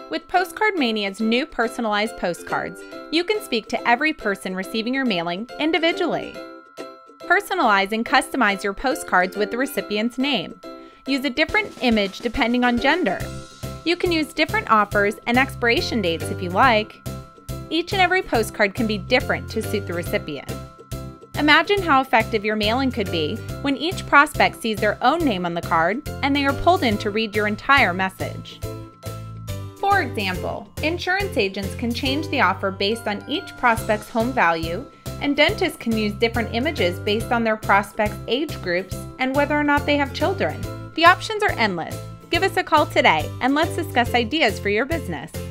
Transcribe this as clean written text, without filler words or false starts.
With Postcard Mania's new personalized postcards, you can speak to every person receiving your mailing individually. Personalize and customize your postcards with the recipient's name. Use a different image depending on gender. You can use different offers and expiration dates if you like. Each and every postcard can be different to suit the recipient. Imagine how effective your mailing could be when each prospect sees their own name on the card and they are pulled in to read your entire message. For example, insurance agents can change the offer based on each prospect's home value, and dentists can use different images based on their prospects' age groups and whether or not they have children. The options are endless. Give us a call today and let's discuss ideas for your business.